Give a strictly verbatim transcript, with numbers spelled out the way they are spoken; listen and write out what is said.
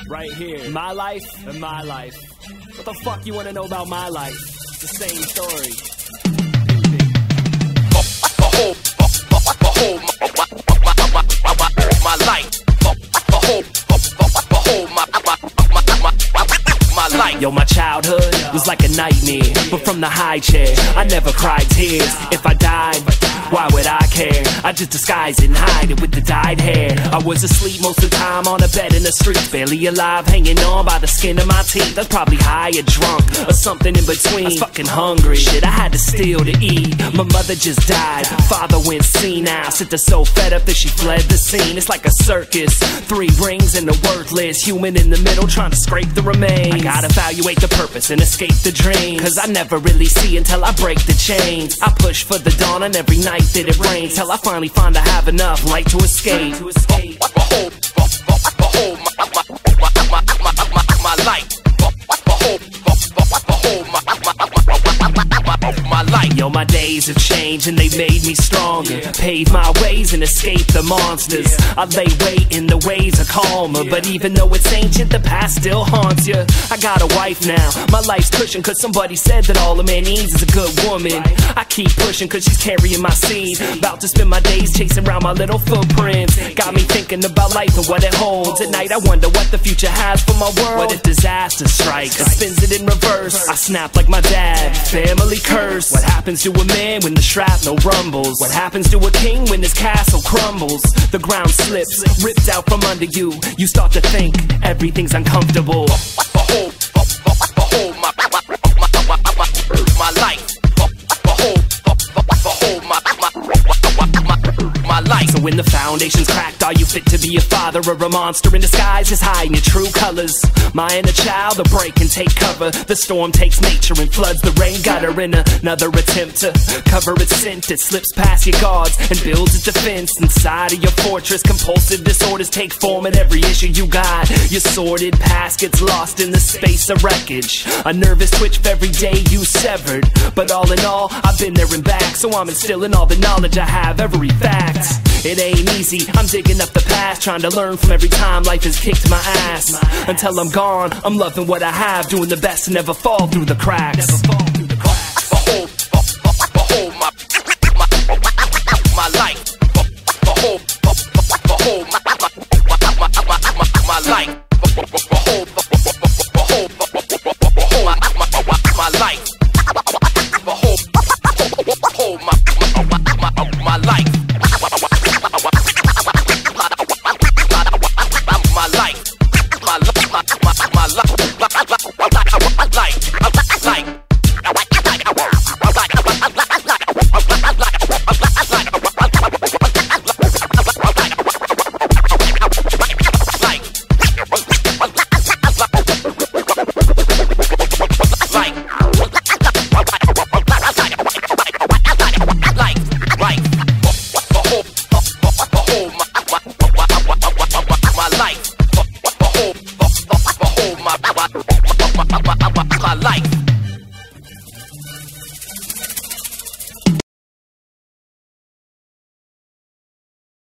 right here. My life and my life. What the fuck you wanna know about my life? It's the same story. Behold, behold my life. Behold, behold my my life. Yo, my childhood was like a nightmare, but from the high chair, I never cried tears. If I died, why would I care? I just disguise it and hide it with the dyed hair. I was asleep most of the time on a bed in the street, barely alive, hanging on by the skin of my teeth. I was probably high or drunk or something in between. I was fucking hungry, shit, I had to steal to eat. My mother just died, father went senile. Sister so fed up that she fled the scene. It's like a circus, three rings and a worthless human in the middle trying to scrape the remains. I gotta evaluate the purpose and escape the dream, cause I never really see until I break the chains. I push for the dawn on every night that it rains, till I finally find I have enough light to escape. Behold, behold my, my, my, my, my, my light. Behold, behold my, my light. Yo, my days have changed and they made me stronger. Pave my ways and escape the monsters. I lay wait in the ways are calmer, but even though it's ancient, the past still haunts you. I got a wife now, my life's cushion, cause somebody said that all a man needs is a good woman. I keep pushing cause she's carrying my seed. About to spend my days chasing around my little footprints. Got me thinking about life and what it holds. At night I wonder what the future has for my world. What if disaster strikes? It spins it in reverse. I snap like my dad, family curse. What happens to a man when the shrapnel rumbles? What happens to a king when his castle crumbles? The ground slips, ripped out from under you. You start to think everything's uncomfortable. Behold, behold my, my, my, my, my life. Behold, behold my, my, my, my life. So when the foundation's cracked, are you fit to be a father or a monster in disguise? Is hiding your true colors. My inner child will break and take cover. The storm takes nature and floods the rain gutter. In another attempt to cover its scent, it slips past your guards and builds its defense. Inside of your fortress, compulsive disorders take form at every issue you got. Your sordid past gets lost in the space of wreckage. A nervous twitch for every day you severed. But all in all, I've been there and back, so I'm instilling all the knowledge I have, every fact. It ain't easy, I'm digging up the past, trying to learn from every time life has kicked my ass. Until I'm gone, I'm loving what I have, doing the best to never fall through the cracks.